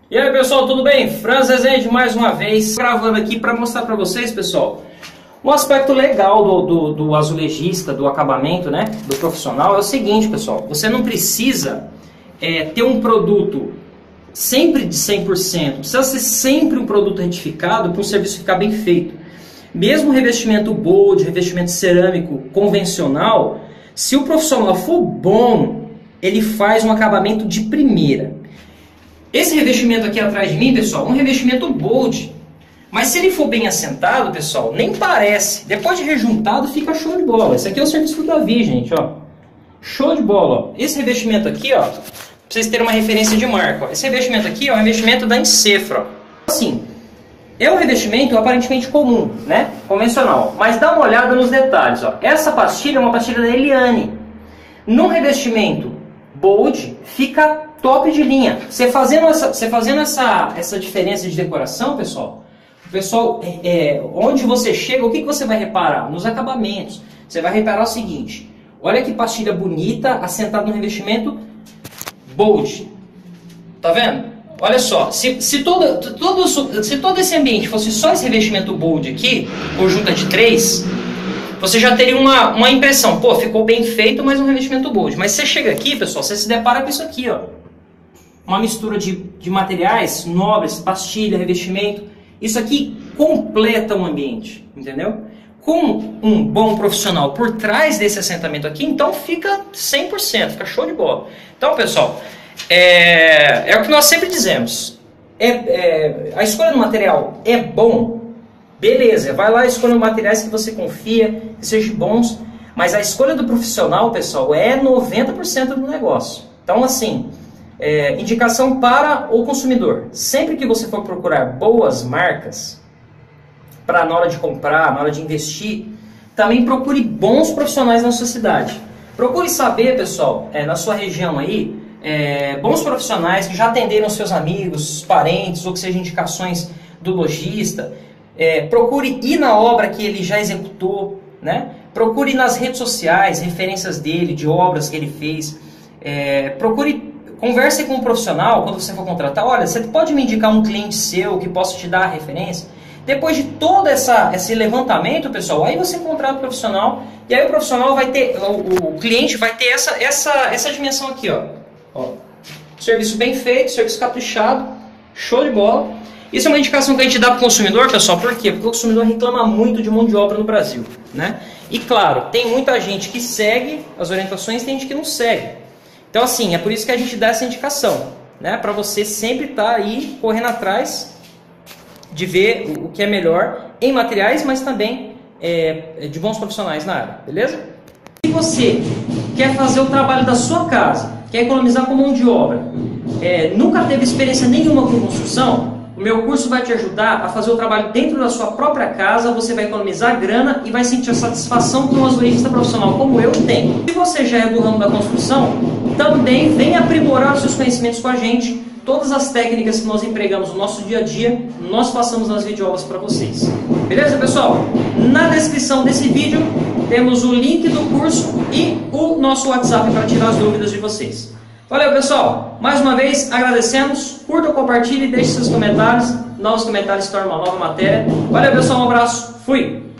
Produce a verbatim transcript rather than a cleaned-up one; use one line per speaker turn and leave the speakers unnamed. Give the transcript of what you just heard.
E aí pessoal, tudo bem? Franz Rezende mais uma vez gravando aqui para mostrar para vocês, pessoal, um aspecto legal do, do, do azulejista, do acabamento, né, do profissional é o seguinte, pessoal, você não precisa é, ter um produto sempre de cem por cento, precisa ser sempre um produto retificado para o serviço ficar bem feito. Mesmo revestimento bold, revestimento cerâmico convencional, se o profissional for bom, ele faz um acabamento de primeira. Esse revestimento aqui atrás de mim, pessoal, é um revestimento bold. Mas se ele for bem assentado, pessoal, nem parece. Depois de rejuntado, fica show de bola. Esse aqui é o serviço do Davi, gente, ó. Show de bola, ó. Esse revestimento aqui, ó, pra vocês terem uma referência de marca, ó. Esse revestimento aqui, ó, é um revestimento da Encefra, ó. Assim, é um revestimento aparentemente comum, né? Convencional. Mas dá uma olhada nos detalhes, ó. Essa pastilha é uma pastilha da Eliane. Num revestimento bold, fica top de linha. Você fazendo essa, você fazendo essa, essa diferença de decoração, pessoal, o pessoal, é, onde você chega, o que, que você vai reparar? Nos acabamentos. Você vai reparar o seguinte, olha que pastilha bonita, assentada no revestimento bold. Tá vendo? Olha só, se, se, todo, todo, se todo esse ambiente fosse só esse revestimento bold aqui, conjunta de três, você já teria uma, uma impressão, pô, ficou bem feito, mas um revestimento bold. Mas você chega aqui, pessoal, você se depara com isso aqui, ó. Uma mistura de, de materiais nobres, pastilha, revestimento. Isso aqui completa o ambiente, entendeu? Com um bom profissional por trás desse assentamento aqui, então fica cem por cento, fica show de bola. Então, pessoal, é, é o que nós sempre dizemos. É, é, a escolha do material é bom, beleza, vai lá escolha materiais que você confia, que sejam bons, mas a escolha do profissional, pessoal, é noventa por cento do negócio. Então, assim, é, indicação para o consumidor. Sempre que você for procurar boas marcas, para na hora de comprar, na hora de investir, também procure bons profissionais na sua cidade. Procure saber, pessoal, é, na sua região aí, é, bons profissionais que já atenderam seus amigos, parentes, ou que sejam indicações do lojista. É, procure ir na obra que ele já executou, né? Procure nas redes sociais, referências dele, de obras que ele fez. É, procure, converse com um profissional quando você for contratar. Olha, você pode me indicar um cliente seu que possa te dar a referência? Depois de todo essa, esse levantamento, pessoal, aí você contrata o profissional e aí o profissional vai ter, o, o cliente vai ter essa, essa, essa dimensão aqui, ó. Ó. Serviço bem feito, serviço caprichado, show de bola. Isso é uma indicação que a gente dá para o consumidor, pessoal, por quê? Porque o consumidor reclama muito de mão de obra no Brasil, né? E claro, tem muita gente que segue as orientações e tem gente que não segue. Então assim, é por isso que a gente dá essa indicação, né? Para você sempre estar aí correndo atrás de ver o que é melhor em materiais, mas também é, de bons profissionais na área, beleza? Se você quer fazer o trabalho da sua casa, quer economizar com mão de obra, é, nunca teve experiência nenhuma com construção, o meu curso vai te ajudar a fazer o trabalho dentro da sua própria casa, você vai economizar grana e vai sentir a satisfação que um azulejista profissional como eu tem. Se você já é do ramo da construção, também vem aprimorar os seus conhecimentos com a gente. Todas as técnicas que nós empregamos no nosso dia a dia, nós passamos nas videoaulas para vocês. Beleza, pessoal? Na descrição desse vídeo temos o link do curso e o nosso WhatsApp para tirar as dúvidas de vocês. Valeu, pessoal! Mais uma vez, agradecemos. Curta, compartilhe, deixe seus comentários. Novos comentários se tornam uma nova matéria. Valeu, pessoal! Um abraço. Fui!